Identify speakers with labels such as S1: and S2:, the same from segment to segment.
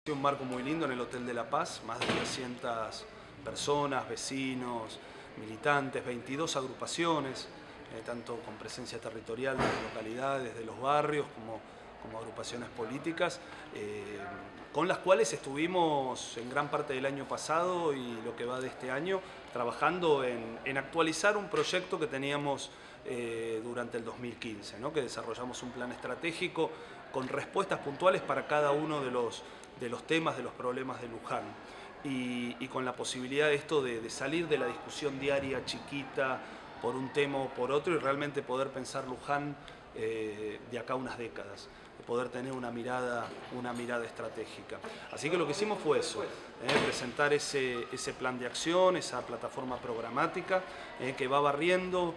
S1: Un marco muy lindo en el Hotel de la Paz, más de 300 personas, vecinos, militantes, 22 agrupaciones, tanto con presencia territorial de las localidades, de los barrios, como agrupaciones políticas, con las cuales estuvimos en gran parte del año pasado y lo que va de este año trabajando en actualizar un proyecto que teníamos durante el 2015, ¿no? Que desarrollamos un plan estratégico con respuestas puntuales para cada uno de los temas, de los problemas de Luján. Y con la posibilidad de esto de salir de la discusión diaria chiquita por un tema o por otro y realmente poder pensar Luján de acá a unas décadas, de poder tener una mirada estratégica. Así que lo que hicimos fue eso, presentar ese plan de acción, esa plataforma programática que va barriendo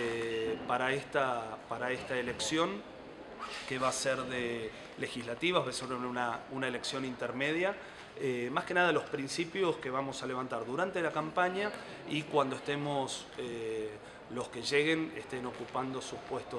S1: para esta elección, que va a ser de legislativas, va a ser una elección intermedia, más que nada los principios que vamos a levantar durante la campaña y cuando estemos, los que lleguen estén ocupando sus puestos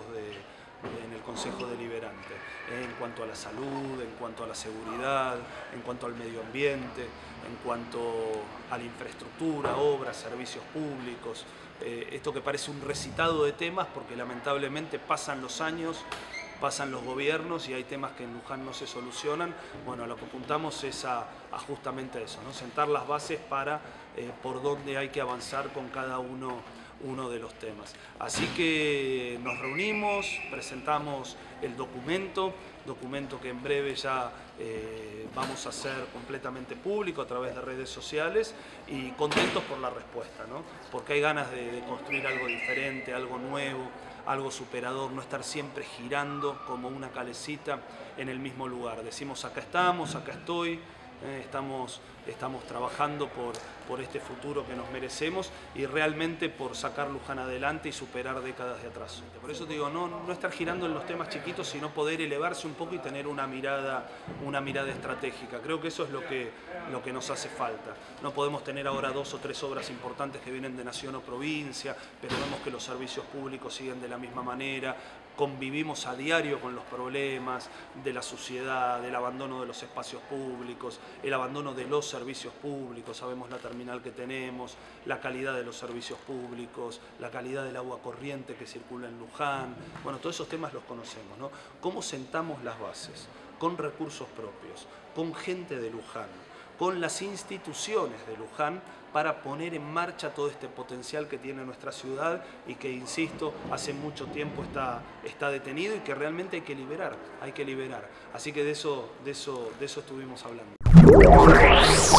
S1: en el Consejo Deliberante, en cuanto a la salud, en cuanto a la seguridad, en cuanto al medio ambiente, en cuanto a la infraestructura, obras, servicios públicos. Esto que parece un recitado de temas porque lamentablemente pasan los años, pasan los gobiernos y hay temas que en Luján no se solucionan. Bueno, lo que apuntamos es a justamente eso, ¿no? Sentar las bases para por dónde hay que avanzar con cada uno de los temas. Así que nos reunimos, presentamos el documento que en breve ya vamos a hacer completamente público a través de redes sociales y contentos por la respuesta, ¿no? Porque hay ganas de construir algo diferente, algo nuevo, algo superador, no estar siempre girando como una calecita en el mismo lugar. Decimos acá estamos, acá estoy, estamos trabajando por este futuro que nos merecemos y realmente por sacar Luján adelante y superar décadas de atraso. Por eso te digo, no estar girando en los temas chiquitos, sino poder elevarse un poco y tener una mirada estratégica. Creo que eso es lo que nos hace falta. No podemos tener ahora 2 o 3 obras importantes que vienen de nación o provincia, pero vemos que los servicios públicos siguen de la misma manera, convivimos a diario con los problemas de la suciedad, del abandono de los espacios públicos, el abandono de los servicios públicos, sabemos la terminal que tenemos, la calidad de los servicios públicos, la calidad del agua corriente que circula en Luján. Bueno, todos esos temas los conocemos, ¿no? ¿Cómo sentamos las bases? Con recursos propios, con gente de Luján, con las instituciones de Luján para poner en marcha todo este potencial que tiene nuestra ciudad y que, insisto, hace mucho tiempo está detenido y que realmente hay que liberar. Así que de eso estuvimos hablando.